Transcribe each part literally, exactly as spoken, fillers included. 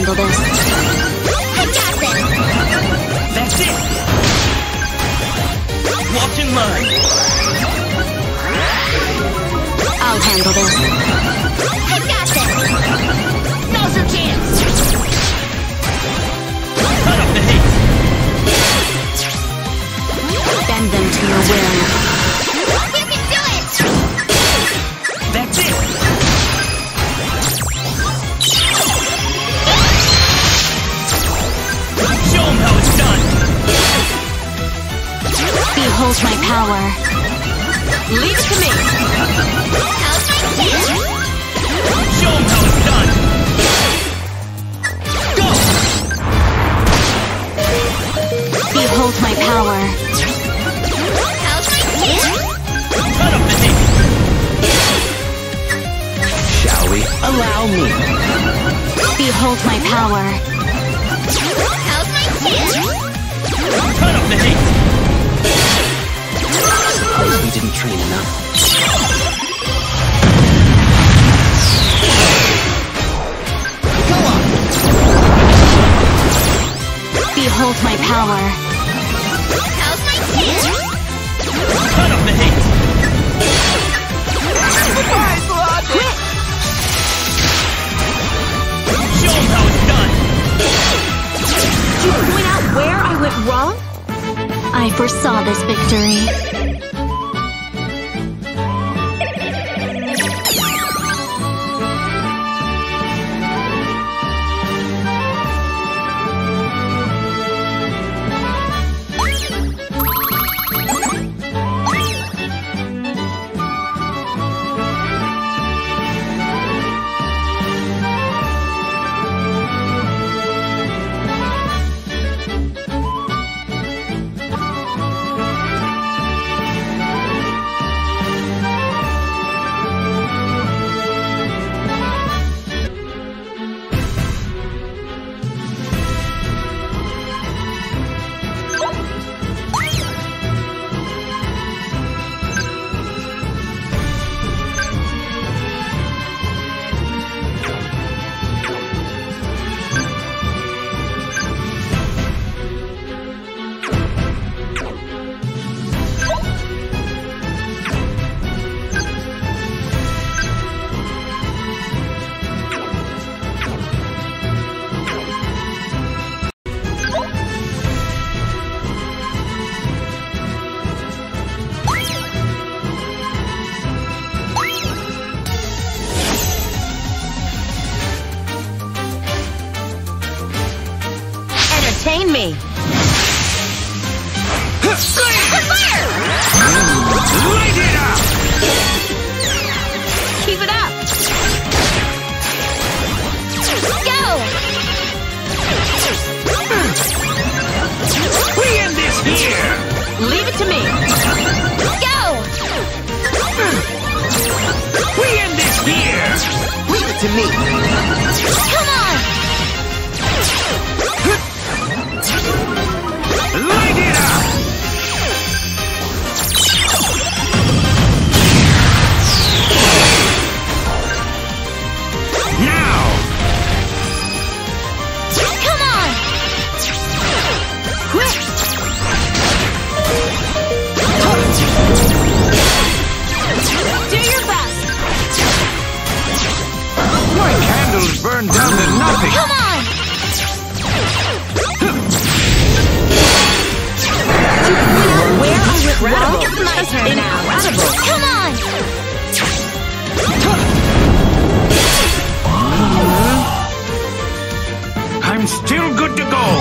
handle this. I got this! That's it! Watch and learn! I'll handle this. I got this! Now's your chance! Cut up the hate! Bend them to your will. You can do it! That's it! Show them how it's done! Behold my power. Leave it to me! How's my chance? Show them how it's done! Go! Behold my power. How's my chance? Cut up the hate! Shall we? Allow me. Behold my power. How's my chance? Cut up the hate! We didn't train enough. Go on! Behold my power. How's my chance? Cut up the hate! Surprise logic! Show them how it's done! Did you point out where I went wrong? I foresaw this victory. Entertain me! Fire! Light it up! Keep it up! Go! We end this here! Leave it to me! Go! We end this here! Leave it to me. Come on! Light it up! Now! Come on! Quick! Do your best! My candles burn down to nothing! Come on! Where I went wrong? It's my turn now! Come on! I'm still good to go!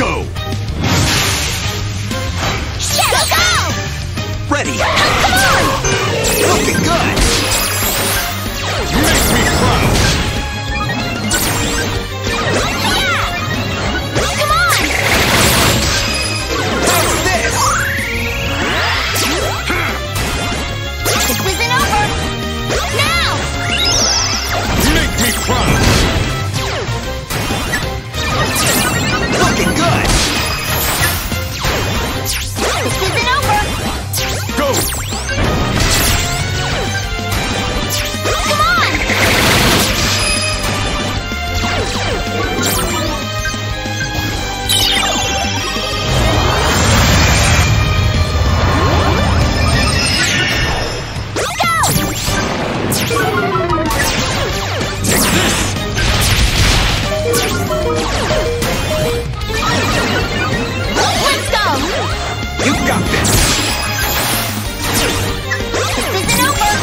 Go! Shadow, go! Ready. Come on! Looking good. Make me proud! Yeah! Come on! How's this? This isn't over! Now! Make me proud! Looking good. This isn't over! Go! Come on! Let's go! You got this. This isn't over!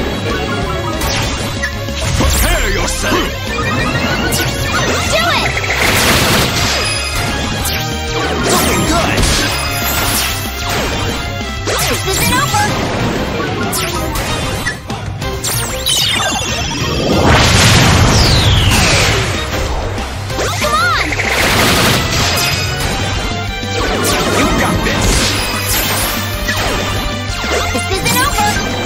Prepare yourself! Do it! Looking good. This isn't over! Come on! You got this. This isn't over!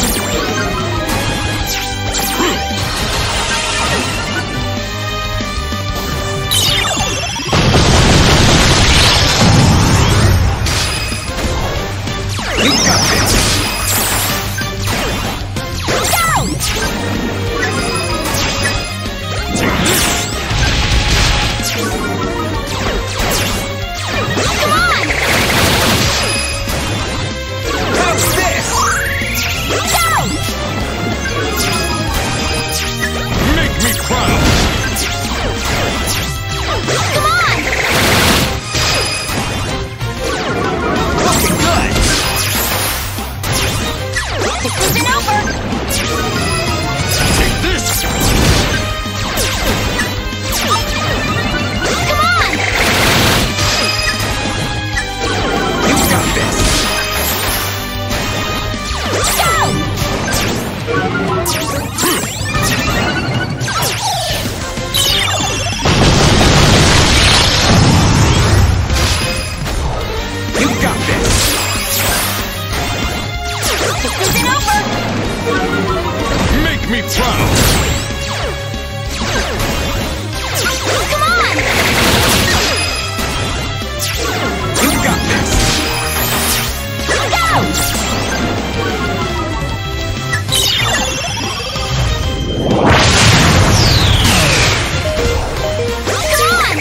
You got this. Go! Come on! How's this? Go! Make me proud! Come on! Looking good. This isn't over! Take this! Come on! You got this. Go! You got this. This isn't over! Make me proud! Come on! You got this. Go! Come on!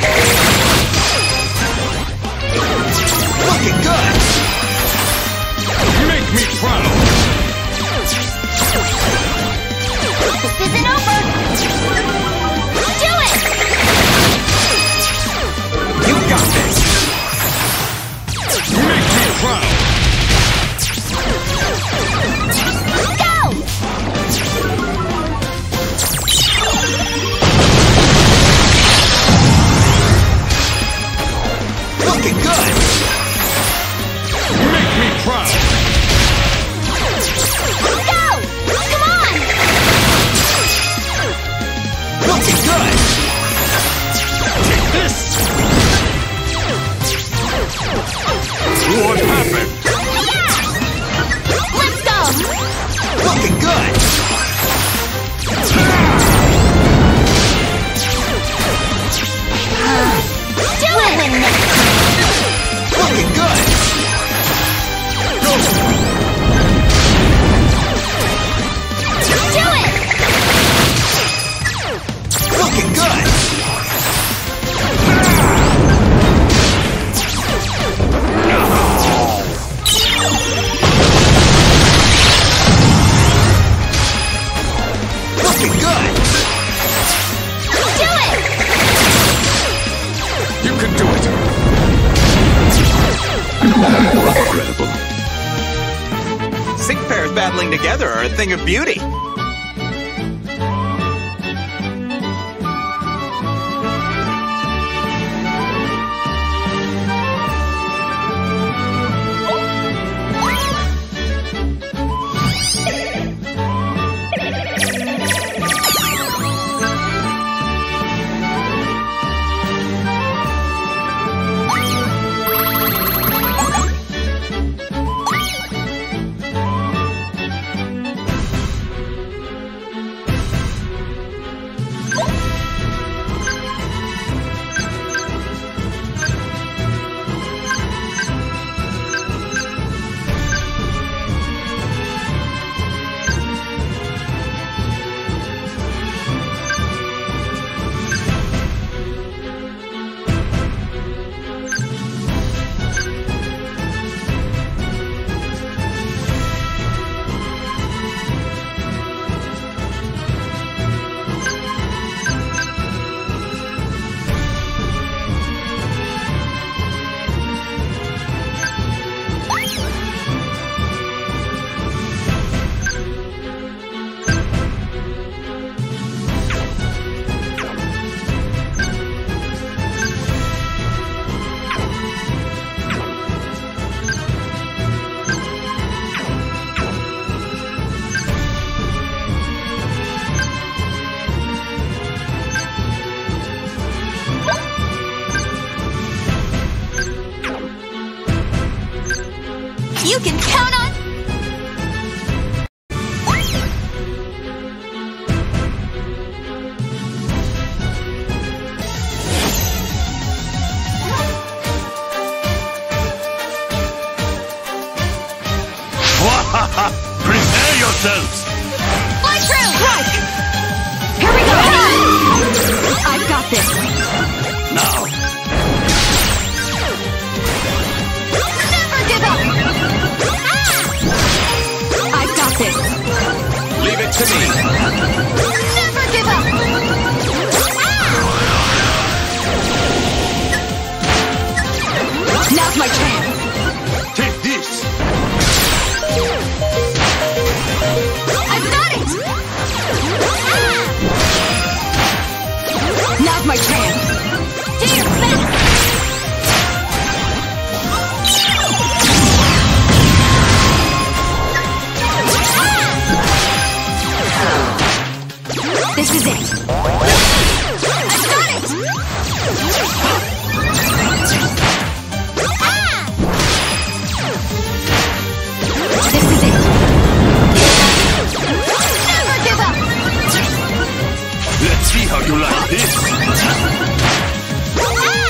Looking good. Make me proud! This isn't over! Do it! You got this. Make me proud! Go! Looking good. Make me proud! Go! Come on! Looking good. Take this! What happened? Yeah! Let's go! Looking good. Do it! Win this! Looking good. Go! Do it! Looking good. Looking good. Do it! You can do it! Incredible. Sync pairs battling together are a thing of beauty. You can count on… Prepare yourselves! Fly through! Strike! Here we go! I've got this! Now! Never give up! Ah! I've got this! Leave it to me. Never give up! Ah! Now's my chance! Take this! I've got it! Ah! Now's my chance! Do your best! This is it! I've got it! Ah! This is it! Never give up! Let's see how you like this! Ah!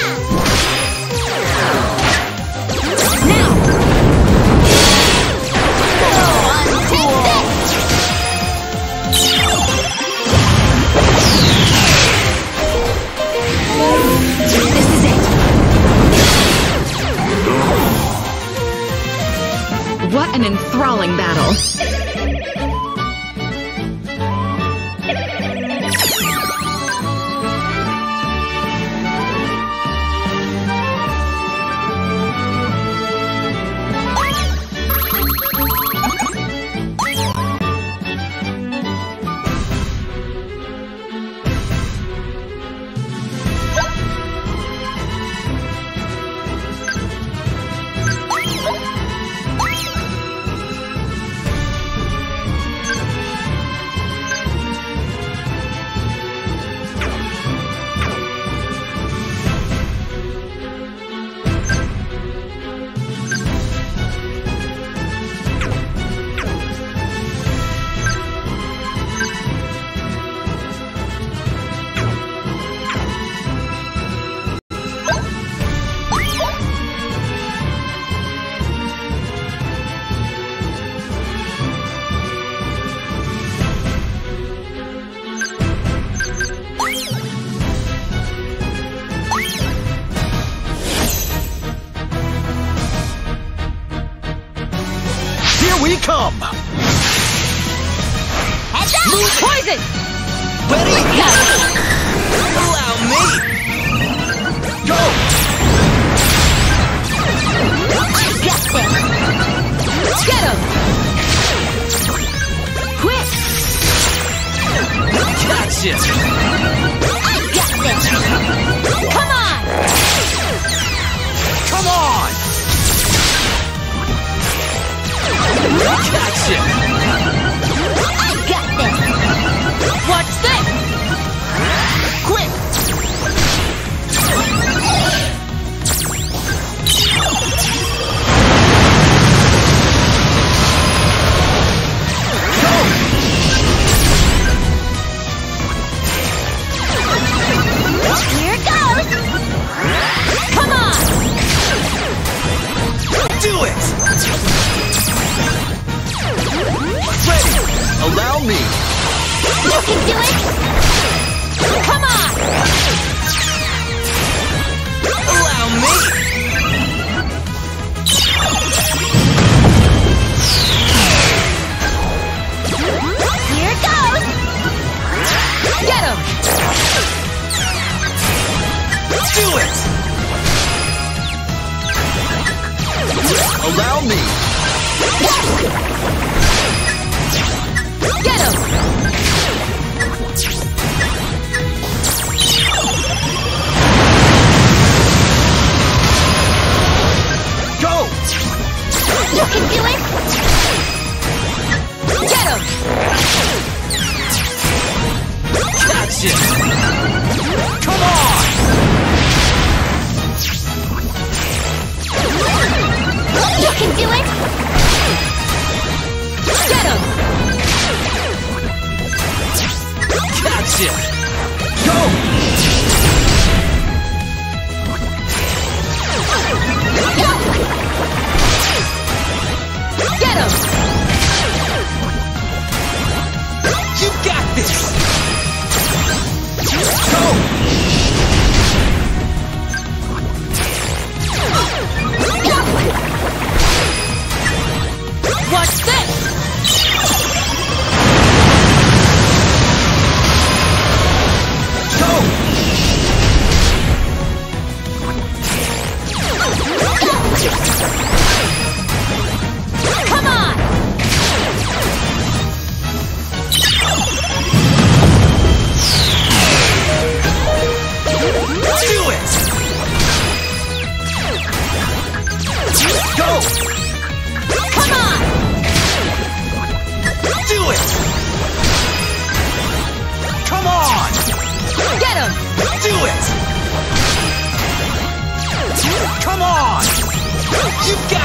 Now! Take this! This is it! What an enthralling battle! Here we come. Heads up! Move poison! Ready? Allow me. Go. Got this! Get him! Quick! Gotcha. I got this! Come on! Come on. Gotcha. I got this! What's this? Quick. Here goes! Come on! Do it. Ready. Allow me. You can do it! Come on! Allow me. Here goes! Get him! Do it. Allow me. Get him! You got